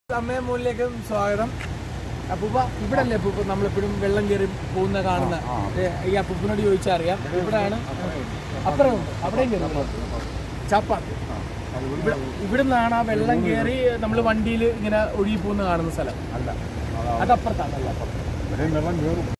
അമ്മയെ മുകളിലേക്കും സ്വാഗതം. അപ്പൂപ്പ ഇവിടെ അല്ലേ അപ്പൂപ്പ നമ്മളെപ്പോഴും വെള്ളം കയറി പോകുന്ന കാണുന്ന ഈ അപ്പൂപ്പനോട് ചോദിച്ചാൽ അറിയാം. ഇവിടെയാണ് അപ്പുറം അവിടെയും കയറി ചാപ്പാട്. ഇവിടെ നിന്നാണ് ആ വെള്ളം കയറി നമ്മൾ വണ്ടിയിൽ ഇങ്ങനെ ഒഴുകി പോകുന്ന കാണുന്ന സ്ഥലം. അതപ്പുറത്താണ്.